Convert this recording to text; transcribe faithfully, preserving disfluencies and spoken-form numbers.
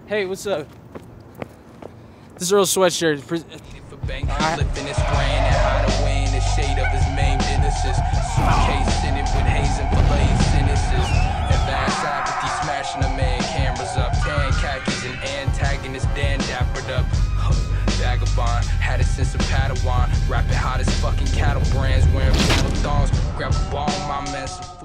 Hey, what's up? This is Earl Sweatshirt. For bank, flipping his brain and hide away in the shade of his main businesses. Suitcase in it with haze and fillets, cynicism. Advanced apathy, smashing a man, cameras up. Tan khakis and antagonist, Dan dappered up. Vagabond, had a sense of Padawan. Rapping hot as fucking cattle brands, wearing cattle thongs. Grab a ball, my mess.